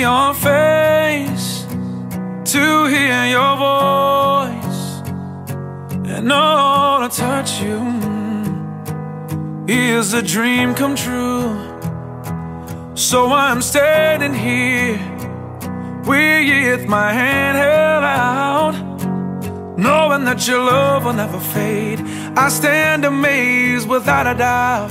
your face, to hear your voice, and oh, to touch you is a dream come true. So I'm standing here with my hand held out, knowing that your love will never fade. I stand amazed without a doubt.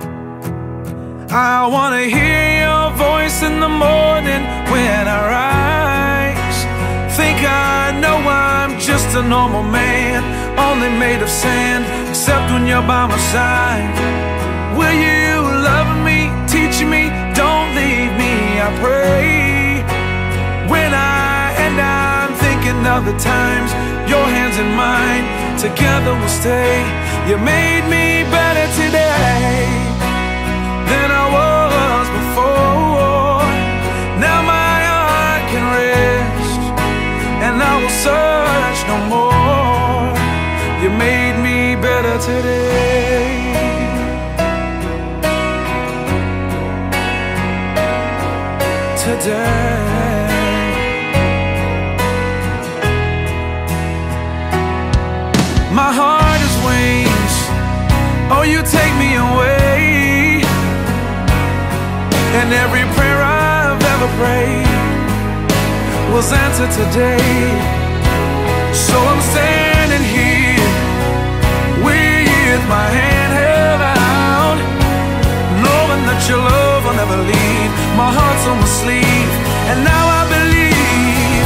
I wanna hear your voice in the morning when I rise. Think I know I'm just a normal man, only made of sand, except when you're by my side. Will you love me, teach me, don't leave me, I pray. When I'm thinking of the times, your hands in mine, together we'll stay. You made me better today than I was before. Now my heart can rest, and I will search no more. You made me better today. My heart is wings, oh, you take me away, and every prayer I've ever prayed was answered today. So I'm standing here with my hand held out, knowing that your love will never leave. My heart's on my sleeve, and now I believe.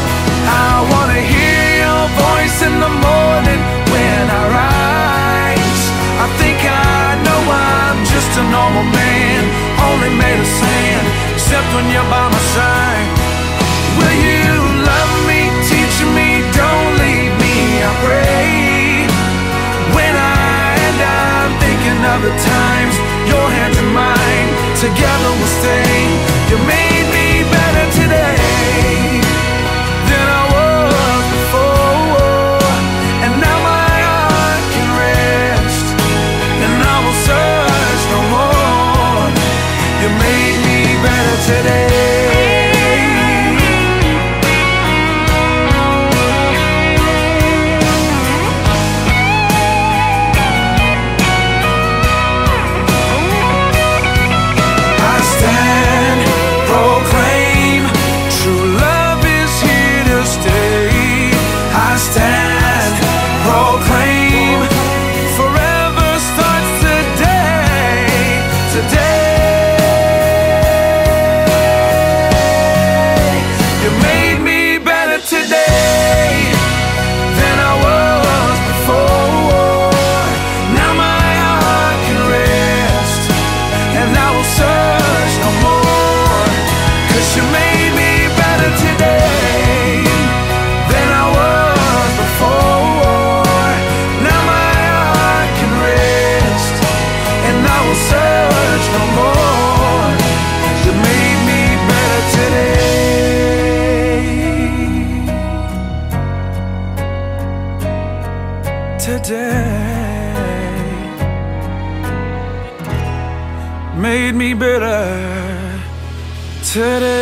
I wanna hear your voice in the morning when I rise. I think I know I'm just a normal man, only made of sand, except when you're by my side. Will you love me, teach me, don't leave me, I pray. When I'm thinking of the times, your hands in mine, together we'll stay. You made me better today than I was before, and now my heart can rest, and I will search no more. You made me better today. Made me better today.